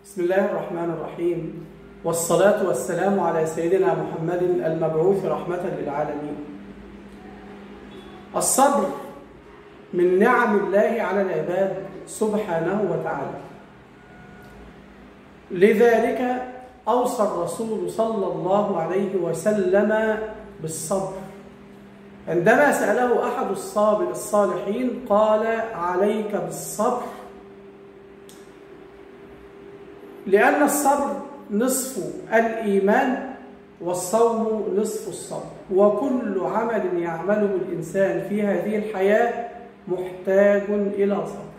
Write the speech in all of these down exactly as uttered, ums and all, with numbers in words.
بسم الله الرحمن الرحيم، والصلاة والسلام على سيدنا محمد المبعوث رحمة للعالمين. الصبر من نعم الله على العباد سبحانه وتعالى، لذلك أوصى الرسول صلى الله عليه وسلم بالصبر. عندما سأله أحد الصالحين قال: عليك بالصبر، لأن الصبر نصف الإيمان والصوم نصف الصبر، وكل عمل يعمله الإنسان في هذه الحياة محتاج إلى صبر.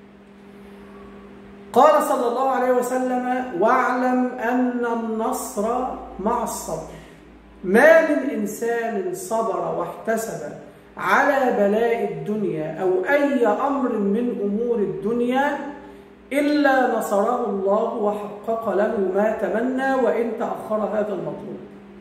قال صلى الله عليه وسلم: واعلم أن النصر مع الصبر. ما من إنسان صبر واحتسب على بلاء الدنيا أو أي أمر من أمور الدنيا إلا نصره الله وحقق له ما تمنى وإن تأخر هذا المطلوب.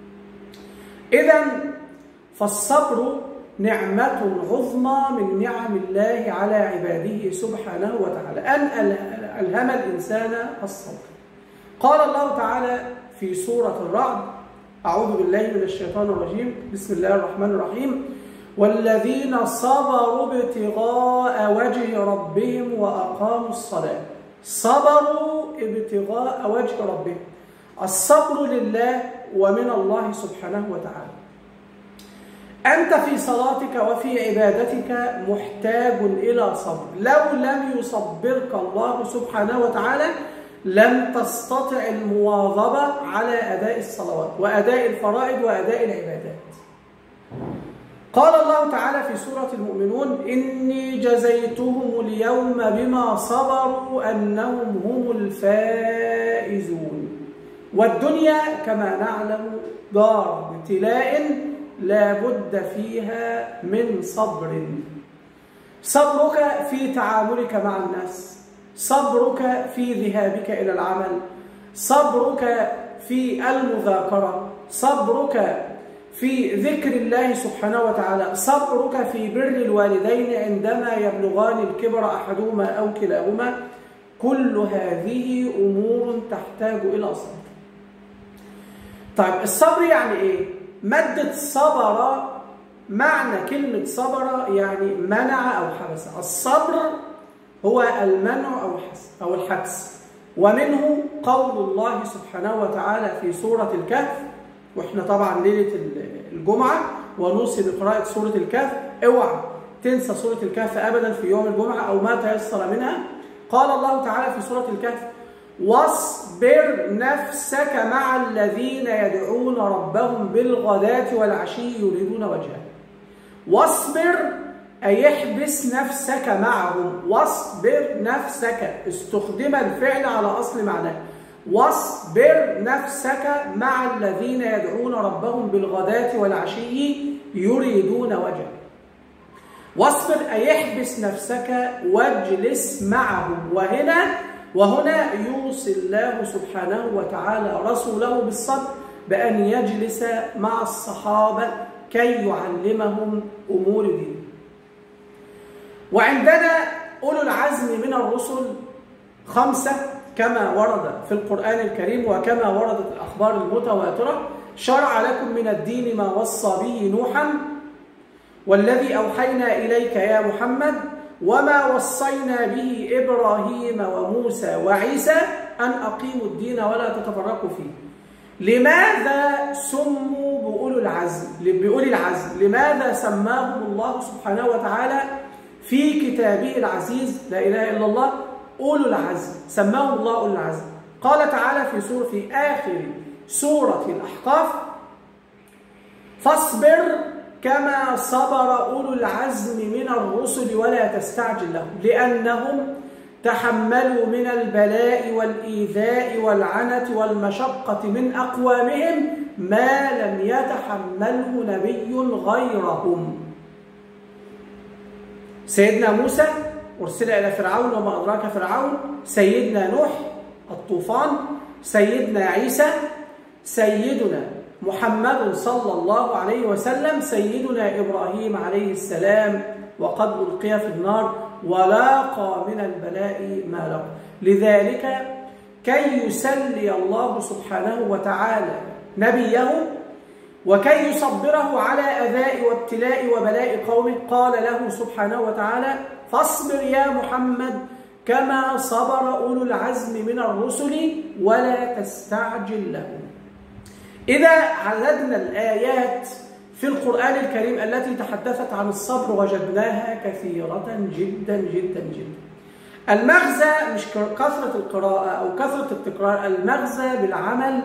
إذن فالصبر نعمة عظمى من نعم الله على عباده سبحانه وتعالى، أن ألهم الإنسان الصبر. قال الله تعالى في سورة الرعد: أعوذ بالله من الشيطان الرجيم، بسم الله الرحمن الرحيم: والذين صبروا ابتغاء وجه ربهم وأقاموا الصلاة. صبروا ابتغاء وجه ربهم، الصبر لله ومن الله سبحانه وتعالى. أنت في صلاتك وفي عبادتك محتاج إلى صبر، لو لم يصبرك الله سبحانه وتعالى لم تستطع المواظبة على أداء الصلوات وأداء الفرائض وأداء العبادات. قال الله تعالى في سورة المؤمنون: إني جزيتهم اليوم بما صبروا أنهم هم الفائزون. والدنيا كما نعلم دار ابتلاء لا بد فيها من صبر. صبرك في تعاملك مع الناس، صبرك في ذهابك إلى العمل، صبرك في المذاكرة، صبرك في ذكر الله سبحانه وتعالى، صبرك في بر الوالدين عندما يبلغان الكبر أحدهما أو كلاهما. كل هذه أمور تحتاج إلى صبر. طيب الصبر يعني إيه؟ مادة صبر، معنى كلمة صبر يعني منع أو حبس. الصبر هو المنع أو الحبس أو الحبس، ومنه قول الله سبحانه وتعالى في سورة الكهف، واحنا طبعا ليلة الجمعة ونوصي بقراءة سورة الكهف، اوعى تنسى سورة الكهف أبدا في يوم الجمعة أو ما تيسر منها. قال الله تعالى في سورة الكهف: واصبر نفسك مع الذين يدعون ربهم بالغداة والعشي يريدون وجهه. واصبر أي احبس نفسك معهم، واصبر نفسك، استخدم الفعل على أصل معناه. واصبر نفسك مع الذين يدعون ربهم بالغداة والعشي يريدون وجهه. واصبر أي احبس نفسك واجلس معهم. وهنا وهنا يوصي الله سبحانه وتعالى رسوله بالصبر، بأن يجلس مع الصحابة كي يعلمهم أمور دينه. وعندنا أولو العزم من الرسل خمسة كما ورد في القرآن الكريم وكما وردت الأخبار المتواترة: شرع لكم من الدين ما وصى به نوحا والذي أوحينا إليك يا محمد وما وصينا به إبراهيم وموسى وعيسى أن أقيموا الدين ولا تتفرقوا فيه. لماذا سموا بأولو العزم؟ بأولي العزم لماذا سماهم الله سبحانه وتعالى في كتابه العزيز لا إله إلا الله أولو العزم؟ سماهم الله أولو العزم. قال تعالى في سورة في آخر سورة الأحقاف: فاصبر كما صبر أولو العزم من الرسل ولا تستعجل لهم، لأنهم تحملوا من البلاء والإيذاء والعنة والمشقة من أقوامهم ما لم يتحمله نبي غيرهم. سيدنا موسى أرسل إلى فرعون وما أدراك فرعون، سيدنا نوح الطوفان، سيدنا عيسى، سيدنا محمد صلى الله عليه وسلم، سيدنا إبراهيم عليه السلام وقد ألقي في النار ولاقى من البلاء ما لقى. لذلك كي يسلي الله سبحانه وتعالى نبيه وكي يصبره على أذاء وابتلاء وبلاء قومه، قال له سبحانه وتعالى: فاصبر يا محمد كما صبر أولو العزم من الرسل ولا تستعجل لهم. إذا عددنا الآيات في القرآن الكريم التي تحدثت عن الصبر وجدناها كثيرة جدا جدا جدا. المغزى مش كثرة القراءة أو كثرة التكرار، المغزى بالعمل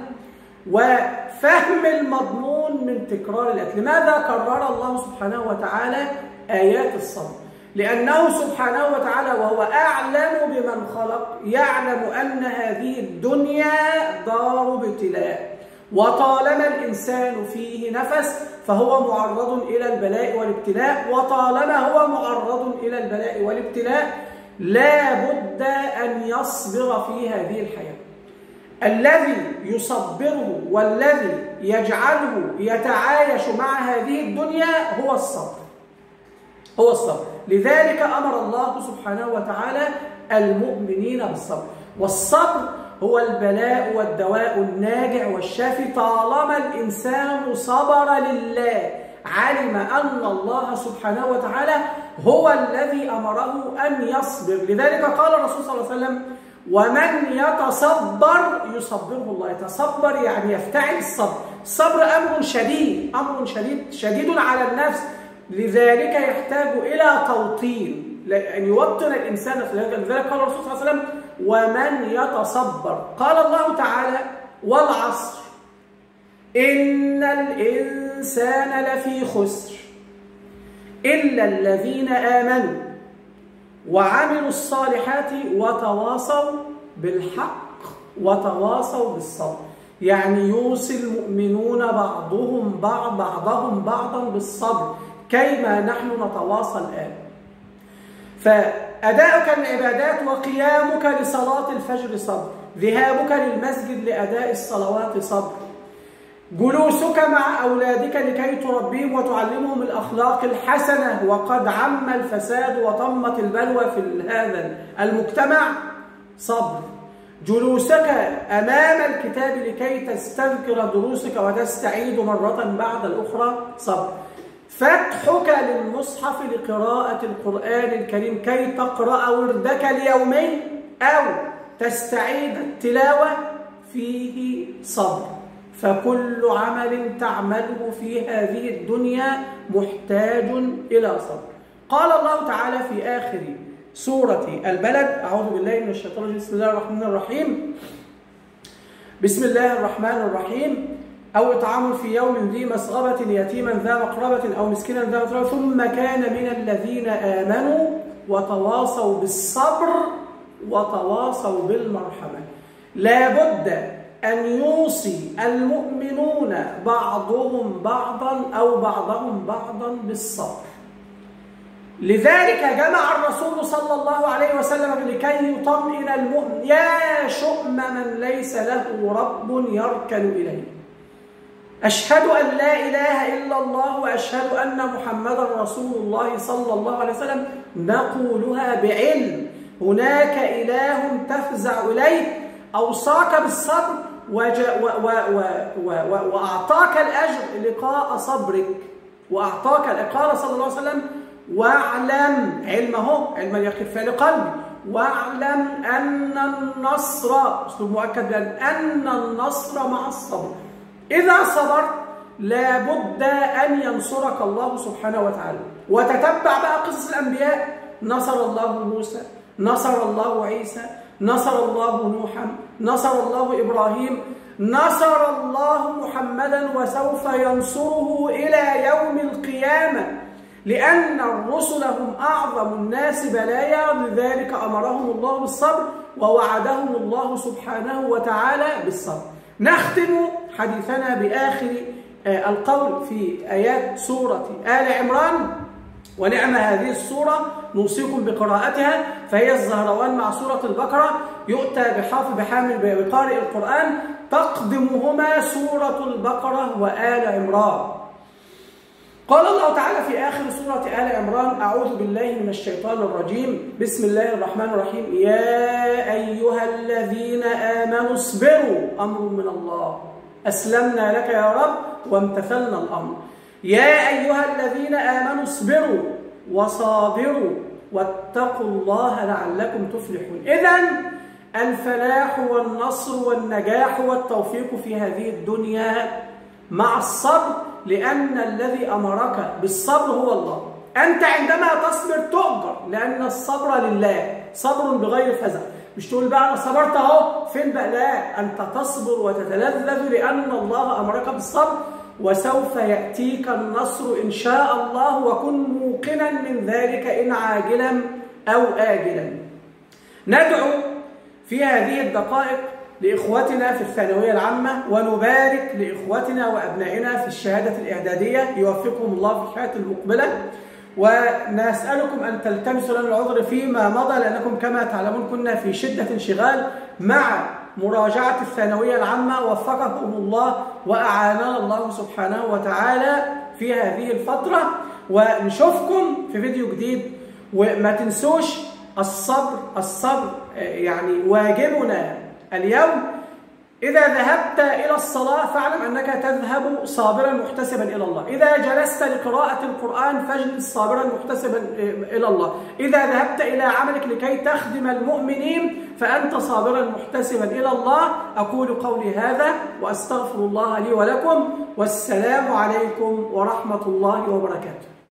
وفهم المضمون من تكرار الآيات. لماذا كرر الله سبحانه وتعالى آيات الصبر؟ لأنه سبحانه وتعالى وهو أعلم بمن خلق يعلم أن هذه الدنيا دار ابتلاء، وطالما الإنسان فيه نفس فهو معرض إلى البلاء والابتلاء، وطالما هو معرض إلى البلاء والابتلاء لا بد أن يصبر في هذه الحياة. الذي يصبره والذي يجعله يتعايش مع هذه الدنيا هو الصبر، هو الصبر. لذلك أمر الله سبحانه وتعالى المؤمنين بالصبر، والصبر هو البلاء والدواء الناجع والشافي. طالما الإنسان صبر لله علم أن الله سبحانه وتعالى هو الذي أمره أن يصبر. لذلك قال الرسول صلى الله عليه وسلم: ومن يتصبر يصبره الله. يتصبر يعني يفتعل الصبر. الصبر أمر شديد، أمر شديد شديد على النفس، لذلك يحتاج إلى توطين، أن يوطن الإنسان في ذلك. لذلك قال الرسول صلى الله عليه وسلم: ومن يتصبر. قال الله تعالى: والعصر إن الإنسان لفي خسر إلا الذين آمنوا وعملوا الصالحات وتواصوا بالحق وتواصوا بالصبر. يعني يوصي المؤمنون بعضهم بعض بعضهم بعضا بالصبر كيما نحن نتواصى الآن. فأداؤك للعبادات وقيامك لصلاة الفجر صبر، ذهابك للمسجد لأداء الصلوات صبر، جلوسك مع أولادك لكي تربيهم وتعلمهم الأخلاق الحسنة وقد عم الفساد وطمت البلوى في هذا المجتمع صبر، جلوسك أمام الكتاب لكي تستذكر دروسك وتستعيد مرة بعد الأخرى صبر، فتحك للمصحف لقراءة القرآن الكريم كي تقرأ وردك اليومي أو تستعيد التلاوة فيه صبر. فكل عمل تعمله في هذه الدنيا محتاج إلى صبر. قال الله تعالى في آخر سورة البلد: أعوذ بالله من الشيطان الرجيم، بسم الله الرحمن الرحيم بسم الله الرحمن الرحيم أو إطعام في يوم ذي مسغبة يتيما ذا مقربة أو مسكينا ذا متربة ثم كان من الذين آمنوا وتواصوا بالصبر وتواصوا بالمرحمة. لا بد أن يوصي المؤمنون بعضهم بعضا أو بعضهم بعضا بالصبر. لذلك جمع الرسول صلى الله عليه وسلم لكي يطمئن المؤمن: يا شؤم من ليس له رب يركن إليه، أشهد أن لا إله إلا الله وأشهد أن محمدا رسول الله صلى الله عليه وسلم، نقولها بعلم. هناك إله تفزع إليه أوصاك بالصبر وأعطاك الأجر لقاء صبرك، وأعطاك. قال صلى الله عليه وسلم: واعلم، علمه علم اليقين فعل قلبي، واعلم أن النصر، أسلوب مؤكد بأن أن النصر مع الصبر. إذا صبرت لابد أن ينصرك الله سبحانه وتعالى. وتتبع بقى قصص الأنبياء: نصر الله موسى، نصر الله عيسى، نصر الله نوحا، نصر الله إبراهيم، نصر الله محمدا وسوف ينصره إلى يوم القيامة، لأن الرسل هم أعظم الناس بلايا. لذلك أمرهم الله بالصبر ووعدهم الله سبحانه وتعالى بالصبر. نختم حديثنا بآخر القول في آيات سورة آل عمران: ونعم هذه السورة نوصيكم بقراءتها، فهي الزهروان مع سورة البقرة، يؤتى بحافظ بحامل بقارئ القرآن، تقدمهما سورة البقرة وآل عمران. قال الله تعالى في آخر سورة آل عمران: أعوذ بالله من الشيطان الرجيم، بسم الله الرحمن الرحيم: يا أيها الذين آمنوا اصبروا، أمر من الله، أسلمنا لك يا رب وامتثلنا الأمر. يا أيها الذين آمنوا اصبروا وصابروا واتقوا الله لعلكم تفلحون. إذن الفلاح والنصر والنجاح والتوفيق في هذه الدنيا مع الصبر، لأن الذي أمرك بالصبر هو الله. أنت عندما تصبر تؤجر، لأن الصبر لله، صبر بغير فزع. مش تقول بقى أنا صبرت أهو فين بقى، لا، أنت تصبر وتتلذذ لأن الله أمرك بالصبر، وسوف يأتيك النصر إن شاء الله، وكن موقنا من ذلك إن عاجلا أو آجلا. ندعو في هذه الدقائق لإخوتنا في الثانوية العامة، ونبارك لإخوتنا وأبنائنا في الشهادة الإعدادية، يوفقهم الله في الحياة المقبلة، ونسألكم أن تلتمسوا لنا العذر فيما مضى، لأنكم كما تعلمون كنا في شدة انشغال مع مراجعة الثانوية العامة. وفقكم الله وأعاننا الله سبحانه وتعالى في هذه الفترة، ونشوفكم في فيديو جديد. وما تنسوش الصبر، الصبر يعني واجبنا اليوم. إذا ذهبت إلى الصلاة فاعلم أنك تذهب صابرا محتسبا إلى الله. إذا جلست لقراءة القرآن فاجلس صابرا محتسبا إلى الله. إذا ذهبت إلى عملك لكي تخدم المؤمنين فأنت صابرا محتسبا إلى الله. أقول قولي هذا وأستغفر الله لي ولكم، والسلام عليكم ورحمة الله وبركاته.